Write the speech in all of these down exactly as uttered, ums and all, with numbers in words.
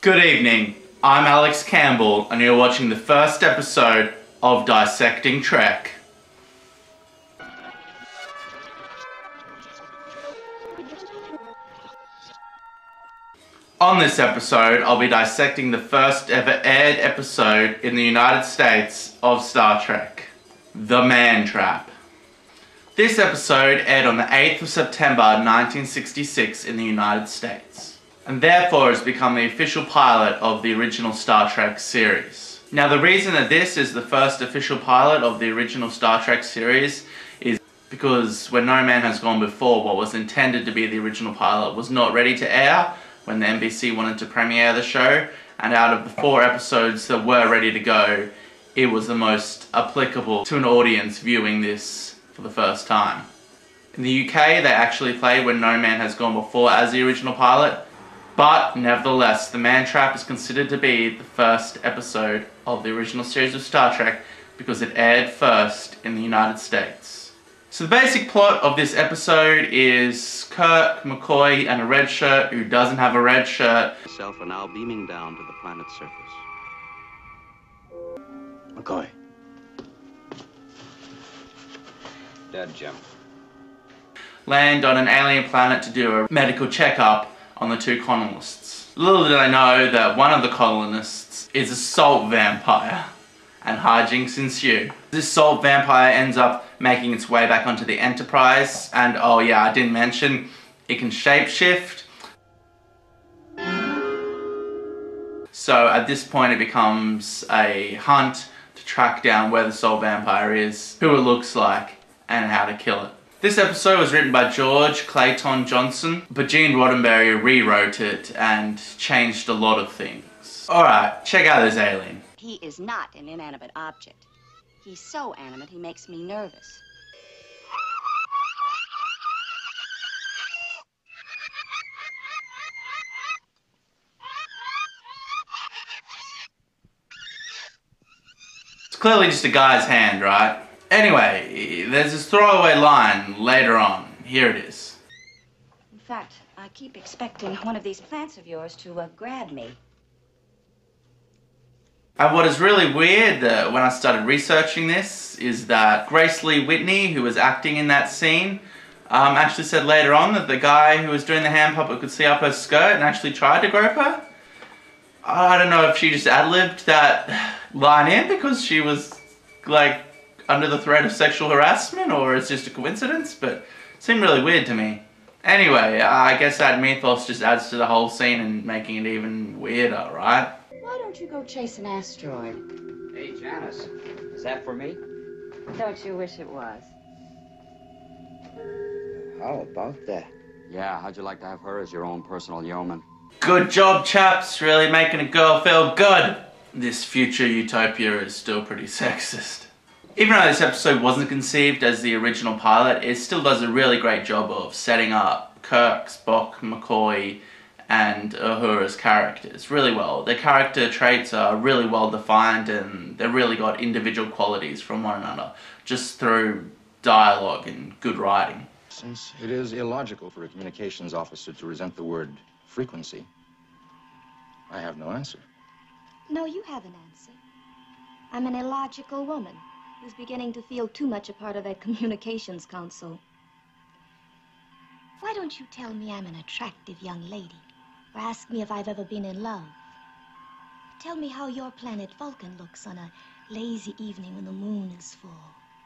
Good evening, I'm Alex Campbell and you're watching the first episode of Dissecting Trek. On this episode, I'll be dissecting the first ever aired episode in the United States of Star Trek, The Man Trap. This episode aired on the eighth of September nineteen sixty-six in the United States, and therefore has become the official pilot of the original Star Trek series. Now, the reason that this is the first official pilot of the original Star Trek series is because When No Man Has Gone Before, what was intended to be the original pilot was not ready to air when the N B C wanted to premiere the show, and out of the four episodes that were ready to go, it was the most applicable to an audience viewing this for the first time. In the U K, they actually played When No Man Has Gone Before as the original pilot, but nevertheless, The Man Trap is considered to be the first episode of the original series of Star Trek because it aired first in the United States. So the basic plot of this episode is Kirk, McCoy, and a red shirt who doesn't have a red shirt. Myself are now beaming down to the planet's surface. McCoy. Dead, Jim. Land on an alien planet to do a medical checkup on the two colonists. Little did I know that one of the colonists is a salt vampire, and hijinks ensue. This salt vampire ends up making its way back onto the Enterprise, and oh yeah, I didn't mention, it can shapeshift. So at this point it becomes a hunt to track down where the salt vampire is, who it looks like, and how to kill it. This episode was written by George Clayton Johnson, but Gene Roddenberry rewrote it and changed a lot of things. Alright, check out this alien. He is not an inanimate object. He's so animate he makes me nervous. It's clearly just a guy's hand, right? Anyway, there's this throwaway line later on. Here it is. In fact, I keep expecting one of these plants of yours to uh, grab me. And what is really weird uh, when I started researching this is that Grace Lee Whitney, who was acting in that scene, um, actually said later on that the guy who was doing the hand puppet could see up her skirt and actually tried to grope her. I don't know if she just ad-libbed that line in because she was, like, under the threat of sexual harassment, or it's just a coincidence, but it seemed really weird to me. Anyway, I guess that mythos just adds to the whole scene and making it even weirder, right? Why don't you go chase an asteroid? Hey, Janice. Is that for me? Don't you wish it was? How about that? Yeah, how'd you like to have her as your own personal yeoman? Good job, chaps. Really making a girl feel good. This future utopia is still pretty sexist. Even though this episode wasn't conceived as the original pilot, it still does a really great job of setting up Kirk, Spock, McCoy, and Uhura's characters really well. Their character traits are really well defined and they've really got individual qualities from one another just through dialogue and good writing. Since it is illogical for a communications officer to resent the word frequency, I have no answer. No, you have an answer. I'm an illogical woman who's beginning to feel too much a part of that communications council. Why don't you tell me I'm an attractive young lady? Or ask me if I've ever been in love. Tell me how your planet Vulcan looks on a lazy evening when the moon is full.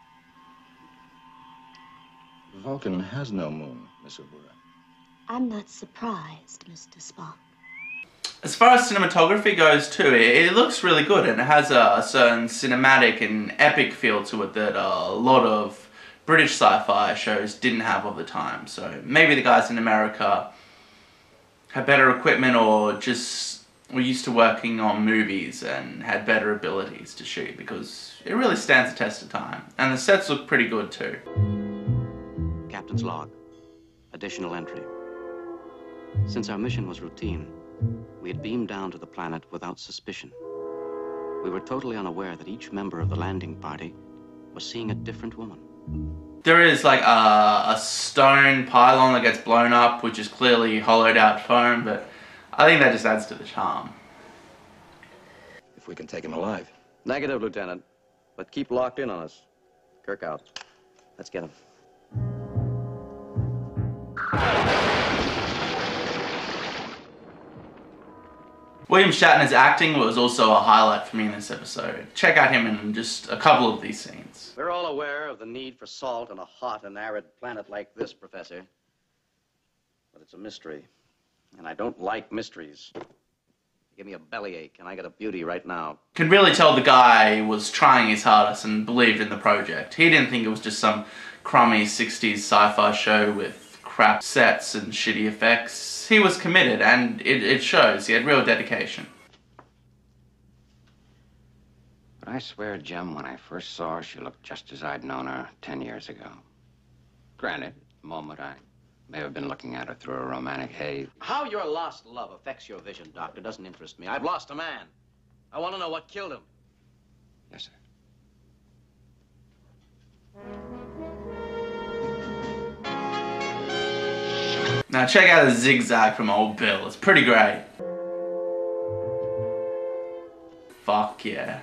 Vulcan has no moon, Miss Uhura. I'm not surprised, Mister Spock. As far as cinematography goes too, it, it looks really good and it has a, a certain cinematic and epic feel to it that a lot of British sci-fi shows didn't have of the time. So maybe the guys in America had better equipment or just were used to working on movies and had better abilities to shoot, because it really stands the test of time. And the sets look pretty good too. Captain's log. Additional entry. Since our mission was routine, we had beamed down to the planet without suspicion. We were totally unaware that each member of the landing party was seeing a different woman. There is like a, a stone pylon that gets blown up, which is clearly hollowed out foam, but I think that just adds to the charm. if we can take him alive. Negative, Lieutenant. But keep locked in on us. Kirk out. Let's get him. William Shatner's acting was also a highlight for me in this episode. Check out him in just a couple of these scenes. We're all aware of the need for salt on a hot and arid planet like this, Professor. But it's a mystery. And I don't like mysteries. Give me a bellyache, and I got a beauty right now. Can really tell the guy was trying his hardest and believed in the project. He didn't think it was just some crummy sixties sci-fi show with crap sets and shitty effects. He was committed, and it, it shows. He had real dedication. But I swear, Jim, when I first saw her, she looked just as I'd known her ten years ago. Granted, at the moment I may have been looking at her through a romantic haze. How your lost love affects your vision, Doctor, doesn't interest me. I've lost a man. I want to know what killed him. Yes, sir. Now check out the zigzag from old Bill. It's pretty great. Fuck yeah.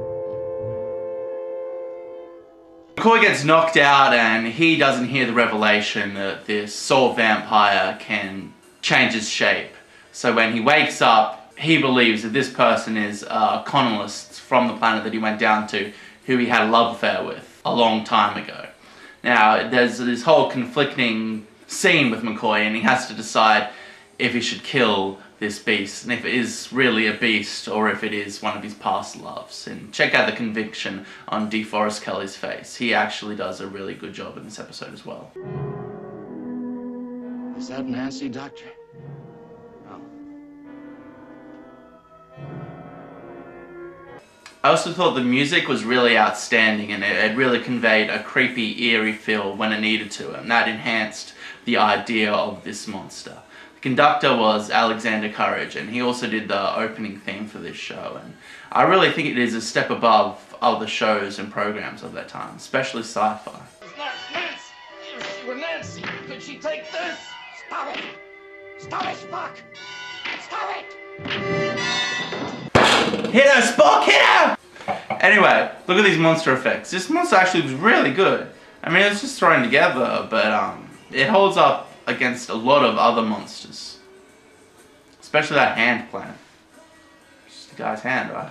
McCoy gets knocked out and he doesn't hear the revelation that this salt vampire can change its shape. So when he wakes up, he believes that this person is a colonist from the planet that he went down to, who he had a love affair with a long time ago. Now, there's this whole conflicting scene with McCoy, and he has to decide if he should kill this beast, and if it is really a beast, or if it is one of his past loves. And check out the conviction on DeForest Kelly's face. He actually does a really good job in this episode as well. Is that Nancy, Doctor? No. I also thought the music was really outstanding, and it, it really conveyed a creepy, eerie feel when it needed to, and that enhanced the idea of this monster. The conductor was Alexander Courage, and he also did the opening theme for this show, and I really think it is a step above other shows and programs of that time, especially sci-fi. It's not Nancy! If she were Nancy, could she take this? Stop it! Stop it, Spock! Stop it! Hit her, Spock! Hit her! Anyway, look at these monster effects. This monster actually was really good. I mean, it's just thrown together, but um, it holds up against a lot of other monsters. Especially that hand plant. Just the guy's hand, right?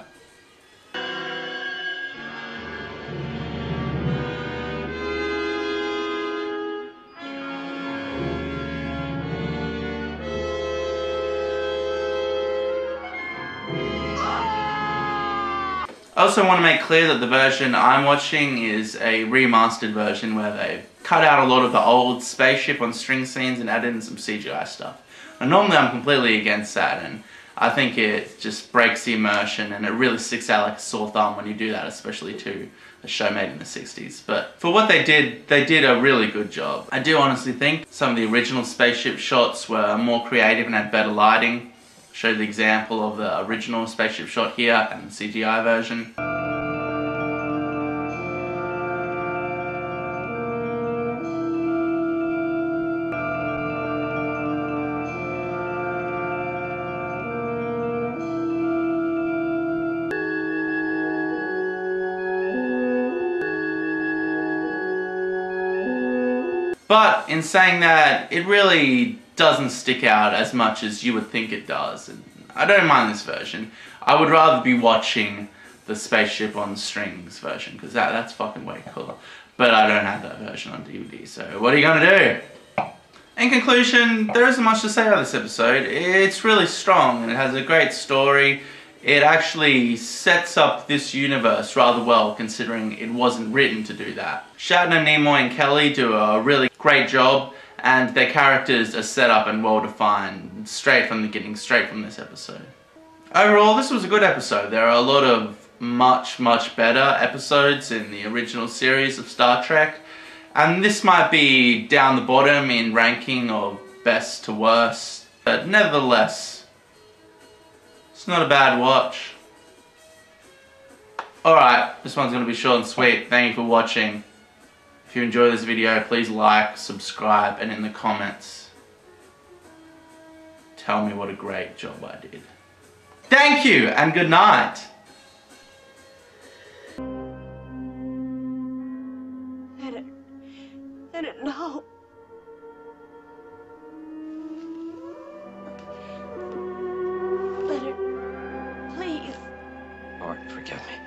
I also want to make clear that the version I'm watching is a remastered version where they've cut out a lot of the old spaceship on string scenes and added in some C G I stuff. And normally I'm completely against that, and I think it just breaks the immersion and it really sticks out like a sore thumb when you do that, especially to a show made in the sixties. But for what they did, they did a really good job. I do honestly think some of the original spaceship shots were more creative and had better lighting. Show the example of the original spaceship shot here and the C G I version. But in saying that, it really doesn't stick out as much as you would think it does. And I don't mind this version. I would rather be watching the Spaceship on Strings version, because that, that's fucking way cooler. But I don't have that version on D V D, so what are you gonna do? In conclusion, there isn't much to say about this episode. It's really strong and it has a great story. It actually sets up this universe rather well, considering it wasn't written to do that. Shatner, Nimoy and Kelly do a really great job, and their characters are set up and well defined straight from the beginning, straight from this episode. Overall, this was a good episode. There are a lot of much, much better episodes in the original series of Star Trek, and this might be down the bottom in ranking of best to worst, but nevertheless, it's not a bad watch. Alright, this one's going to be short and sweet. Thank you for watching. If you enjoyed this video, please like, subscribe, and in the comments, tell me what a great job I did. Thank you, and good night. Leonard, no. Leonard, please. Lord, forgive me.